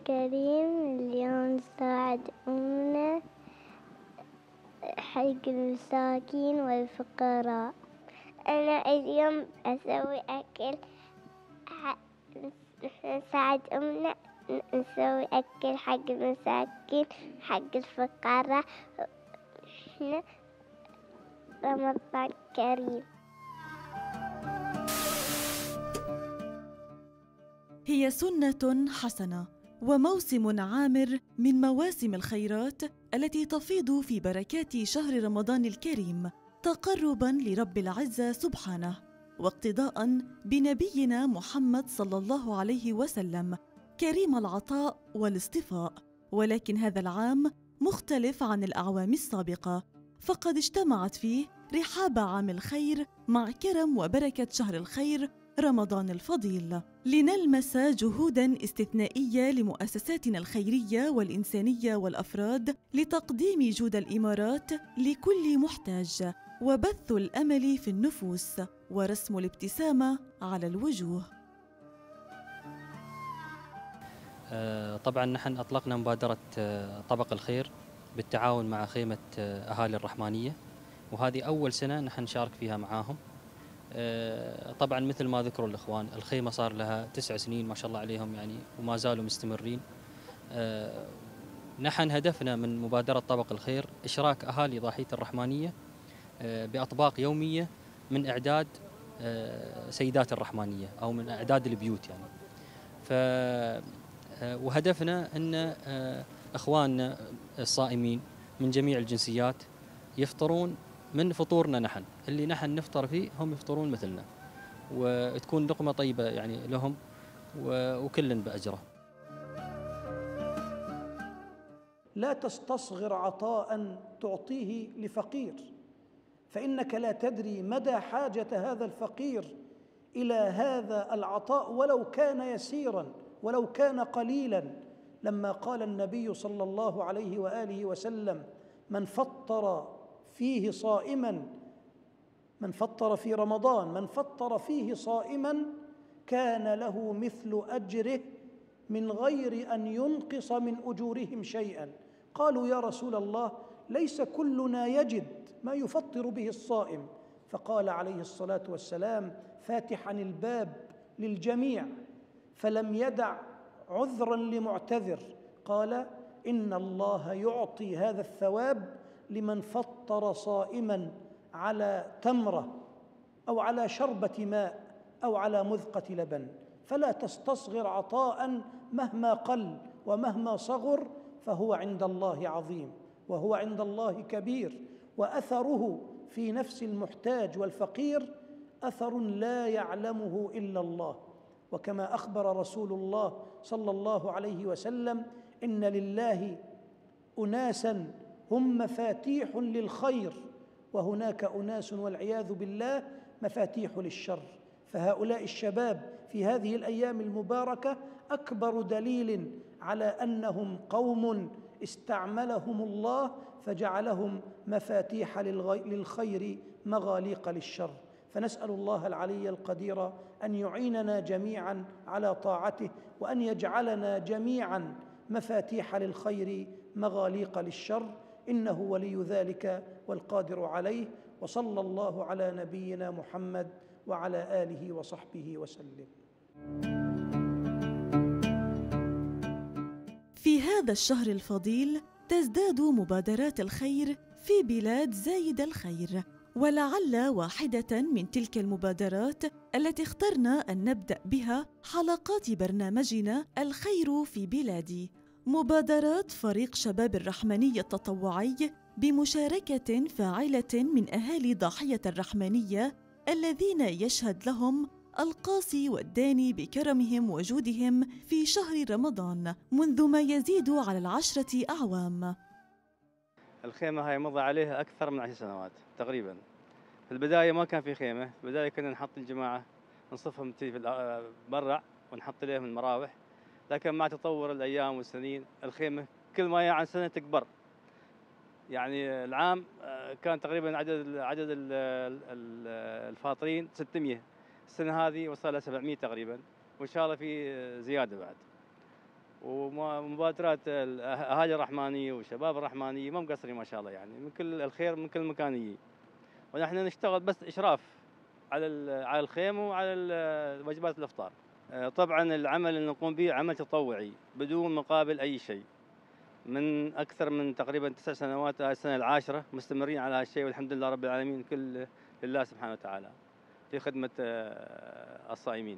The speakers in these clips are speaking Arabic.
الكريم اليوم ساعدونا حق المساكين والفقراء. أنا اليوم أسوي أكل نساعد أمنا، نسوي أكل حق المساكين حق الفقراء. إحنا رمضان كريم. هي سنة حسنة وموسم عامر من مواسم الخيرات التي تفيض في بركات شهر رمضان الكريم تقرباً لرب العزة سبحانه، واقتداءً بنبينا محمد صلى الله عليه وسلم كريم العطاء والاصطفاء. ولكن هذا العام مختلف عن الأعوام السابقة، فقد اجتمعت فيه رحاب عام الخير مع كرم وبركة شهر الخير رمضان الفضيل، لنلمس جهوداً استثنائية لمؤسساتنا الخيرية والإنسانية والأفراد لتقديم جود الإمارات لكل محتاج، وبث الأمل في النفوس، ورسم الابتسامة على الوجوه. طبعاً نحن أطلقنا مبادرة طبق الخير بالتعاون مع خيمة أهالي الرحمانية، وهذه أول سنة نحن نشارك فيها معاهم. طبعاً مثل ما ذكروا الإخوان، الخيمة صار لها 9 سنين ما شاء الله عليهم يعني، وما زالوا مستمرين. نحن هدفنا من مبادرة طبق الخير إشراك أهالي ضاحية الرحمانية بأطباق يومية من إعداد سيدات الرحمانية أو من إعداد البيوت يعني. وهدفنا أن إخواننا الصائمين من جميع الجنسيات يفطرون من فطورنا نحن، اللي نحن نفطر فيه هم يفطرون مثلنا، وتكون لقمة طيبة يعني لهم وكل بأجره. لا تستصغر عطاء تعطيه لفقير، فإنك لا تدري مدى حاجة هذا الفقير إلى هذا العطاء ولو كان يسيراً ولو كان قليلاً. لما قال النبي صلى الله عليه وآله وسلم: من فطر فيه صائماً، من فطر في رمضان، من فطر فيه صائماً كان له مثل أجره من غير أن ينقص من أجورهم شيئاً. قالوا: يا رسول الله، ليس كلنا يجد ما يفطر به الصائم. فقال عليه الصلاة والسلام فاتحاً الباب للجميع، فلم يدع عذراً لمعتذر، قال: إن الله يعطي هذا الثواب لمن فطر صائماً على تمرة أو على شربة ماء أو على مذقة لبن. فلا تستصغر عطاء مهما قل ومهما صغر، فهو عند الله عظيم وهو عند الله كبير، وأثره في نفس المحتاج والفقير أثر لا يعلمه إلا الله. وكما أخبر رسول الله صلى الله عليه وسلم: إن لله أناساً هم مفاتيح للخير، وهناك أناس والعياذ بالله مفاتيح للشر. فهؤلاء الشباب في هذه الأيام المباركة أكبر دليل على أنهم قوم استعملهم الله فجعلهم مفاتيح للخير مغاليق للشر. فنسأل الله العلي القدير أن يعيننا جميعاً على طاعته، وأن يجعلنا جميعاً مفاتيح للخير مغاليق للشر، إنه ولي ذلك والقادر عليه. وصلى الله على نبينا محمد وعلى آله وصحبه وسلم. في هذا الشهر الفضيل تزداد مبادرات الخير في بلاد زايد الخير، ولعل واحدة من تلك المبادرات التي اخترنا أن نبدأ بها حلقات برنامجنا الخير في بلادي، مبادرات فريق شباب الرحمانية التطوعي بمشاركة فاعلة من أهالي ضاحية الرحمانية الذين يشهد لهم القاصي والداني بكرمهم وجودهم في شهر رمضان منذ ما يزيد على 10 أعوام. الخيمة هاي مضى عليها أكثر من 10 سنوات تقريباً. في البداية ما كان في خيمة، في البداية كنا نحط الجماعة نصفهم في برع ونحط عليهم المراوح، لكن مع تطور الأيام والسنين الخيمة كل ما عن سنة تكبر. يعني العام كان تقريباً عدد الفاطرين 600، السنة هذه وصل لها 700 تقريباً، وإن شاء الله في زيادة بعد. ومبادرات الاهالي الرحمانيه والشباب الرحمانيه ما مقصرين ما شاء الله، يعني من كل الخير من كل مكان يجي، ونحن نشتغل بس اشراف على الخيمه وعلى وجبات الافطار. طبعا العمل اللي نقوم به عمل تطوعي بدون مقابل اي شيء، من اكثر من تقريبا 9 سنوات، هذه السنه العاشره مستمرين على هالشيء، والحمد لله رب العالمين، كل لله سبحانه وتعالى في خدمه الصائمين.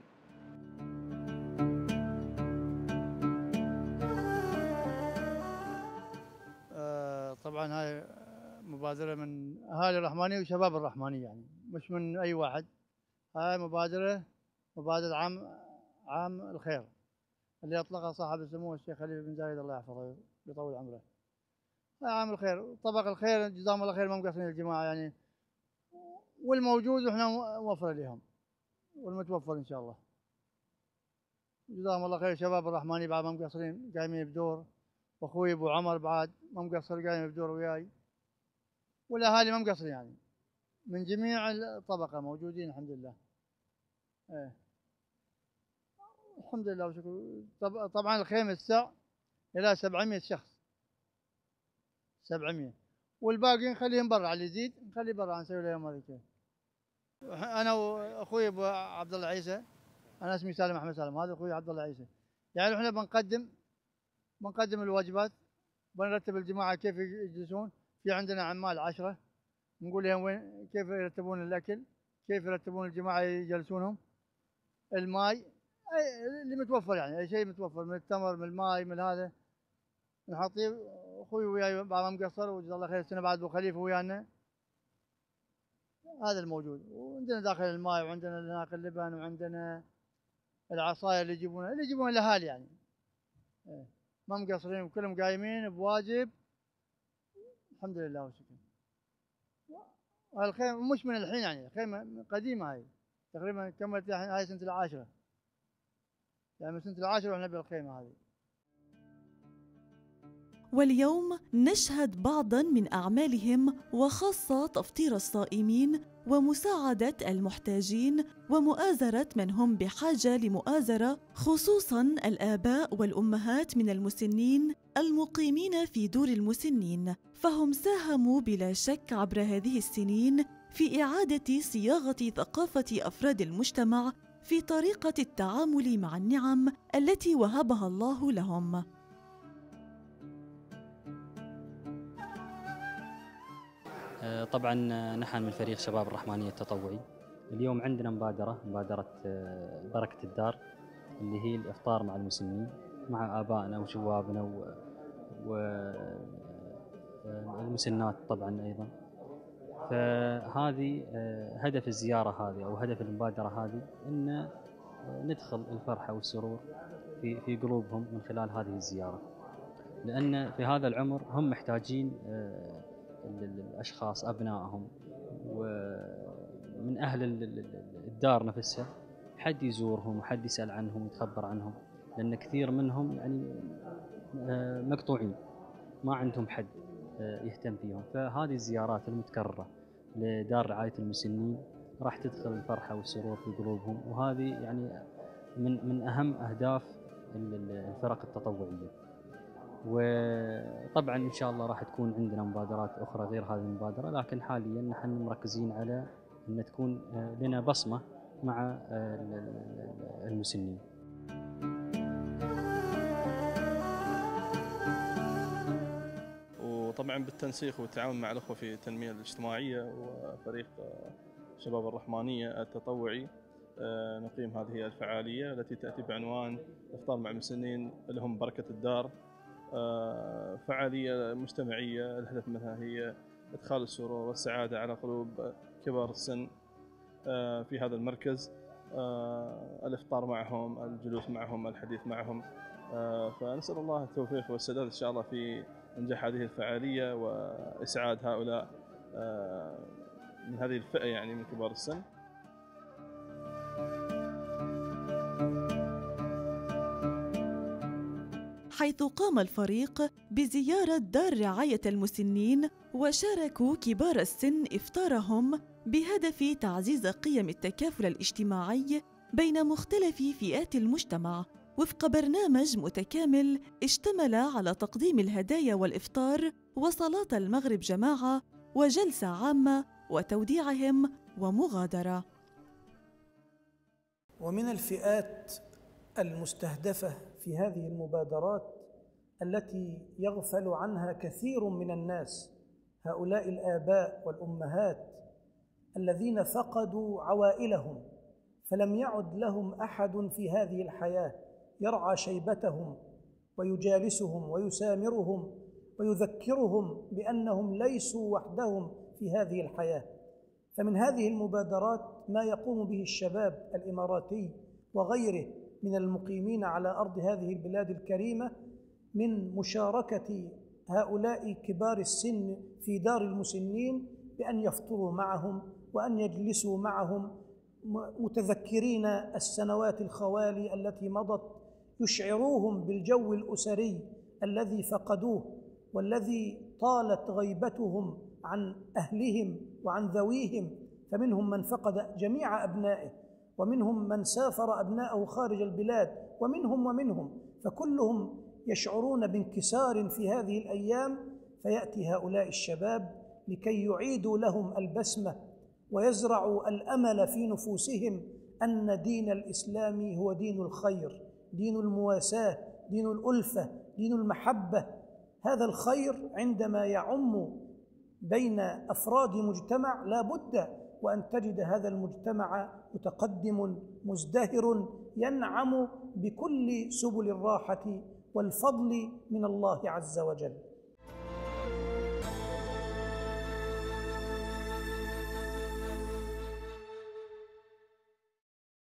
طبعا هاي مبادرة من أهالي الرحمانية وشباب الرحمانية، يعني مش من أي واحد. هاي مبادرة عام الخير اللي أطلقها صاحب السمو الشيخ خليفة بن زايد الله يحفظه ويطول عمره. هاي عام الخير، طبق الخير جزاهم الله خير، ما مقصرين الجماعة يعني، والموجود وإحنا نوفر لهم والمتوفر إن شاء الله. جزاهم الله خير. شباب الرحمانية بعد ما مقصرين قايمين بدور، واخوي ابو عمر بعد ما مقصر قايم بدور وياي، والاهالي ما مقصرين يعني، من جميع الطبقه موجودين الحمد لله. ايه الحمد لله وشكر. طبعا الخيمه السع الى 700 شخص، 700، والباقي نخليهم برا، اللي يزيد نخليه برا، نسوي له يوم هذيك. انا واخوي ابو عبد الله عيسى، انا اسمي سالم احمد سالم، هذا اخوي عبد الله عيسى، يعني احنا بنقدم الوجبات، بنرتب الجماعة كيف يجلسون. في عندنا عمال 10 نقول لهم وين كيف يرتبون الأكل، كيف يرتبون الجماعة يجلسونهم. الماء اللي متوفر يعني، أي شيء متوفر من التمر من الماء من هذا نحطيه. أخوي وياي بعد ما مقصر وجزاه الله خير السنة بعد أبو خليفة ويانا، هذا الموجود. وعندنا داخل الماء، وعندنا هناك اللبن، وعندنا العصاير اللي يجيبونها الأهالي يعني. ما مقصرين وكلهم قايمين بواجب الحمد لله والشكر. الخيمة مش من الحين يعني، الخيمة قديمة، هاي تقريبا كملت هاي سنة العاشرة، يعني من سنة العاشرة واحنا بالخيمة هذه. واليوم نشهد بعضاً من أعمالهم، وخاصة تفطير الصائمين ومساعدة المحتاجين ومؤازرة من هم بحاجة لمؤازرة، خصوصاً الآباء والأمهات من المسنين المقيمين في دور المسنين، فهم ساهموا بلا شك عبر هذه السنين في إعادة صياغة ثقافة أفراد المجتمع في طريقة التعامل مع النعم التي وهبها الله لهم. طبعا نحن من فريق شباب الرحمانية التطوعي، اليوم عندنا مبادرة بركة الدار، اللي هي الإفطار مع المسنين مع آبائنا وشبابنا والمسنات طبعا أيضا. فهذه هدف الزيارة هذه أو هدف المبادرة هذه، أن ندخل الفرحة والسرور في قلوبهم من خلال هذه الزيارة، لأن في هذا العمر هم محتاجين الأشخاص أبنائهم ومن أهل الدار نفسها حد يزورهم وحد يسأل عنهم ويتخبر عنهم، لأن كثير منهم يعني مقطوعين ما عندهم حد يهتم فيهم. فهذه الزيارات المتكررة لدار رعاية المسنين راح تدخل الفرحة والسرور في قلوبهم، وهذه يعني من أهم أهداف الفرق التطوعية. وطبعا إن شاء الله راح تكون عندنا مبادرات أخرى غير هذه المبادرة، لكن حاليا نحن مركزين على أن تكون لنا بصمة مع المسنين. وطبعا بالتنسيق والتعاون مع الأخوة في التنمية الاجتماعية وفريق شباب الرحمانية التطوعي نقيم هذه الفعالية التي تأتي بعنوان إفطار مع المسنين لهم بركة الدار. فعالية مجتمعية الهدف منها هي إدخال السرور والسعادة على قلوب كبار السن في هذا المركز، الإفطار معهم، الجلوس معهم، الحديث معهم. فنسأل الله التوفيق والسداد إن شاء الله في إنجاح هذه الفعالية وإسعاد هؤلاء من هذه الفئة يعني من كبار السن. حيث قام الفريق بزيارة دار رعاية المسنين، وشاركوا كبار السن إفطارهم بهدف تعزيز قيم التكافل الاجتماعي بين مختلف فئات المجتمع، وفق برنامج متكامل اشتمل على تقديم الهدايا والإفطار وصلاة المغرب جماعة وجلسة عامة وتوديعهم ومغادرة. ومن الفئات المستهدفة في هذه المبادرات التي يغفل عنها كثير من الناس هؤلاء الآباء والأمهات الذين فقدوا عوائلهم، فلم يعد لهم أحد في هذه الحياة يرعى شيبتهم ويجالسهم ويسامرهم ويذكرهم بأنهم ليسوا وحدهم في هذه الحياة. فمن هذه المبادرات ما يقوم به الشباب الإماراتي وغيره من المقيمين على أرض هذه البلاد الكريمة من مشاركة هؤلاء كبار السن في دار المسنين بأن يفطروا معهم وأن يجلسوا معهم متذكرين السنوات الخوالي التي مضت، يشعروهم بالجو الأسري الذي فقدوه والذي طالت غيبتهم عن أهلهم وعن ذويهم، فمنهم من فقد جميع أبنائه ومنهم من سافر أبنائه خارج البلاد ومنهم، فكلهم يشعرون بانكسار في هذه الأيام. فيأتي هؤلاء الشباب لكي يعيدوا لهم البسمة ويزرعوا الأمل في نفوسهم أن دين الإسلام هو دين الخير، دين المواساة، دين الألفة، دين المحبة. هذا الخير عندما يعم بين أفراد مجتمع لا بد وأن تجد هذا المجتمع متقدم مزدهر ينعم بكل سبل الراحة والفضل من الله عز وجل.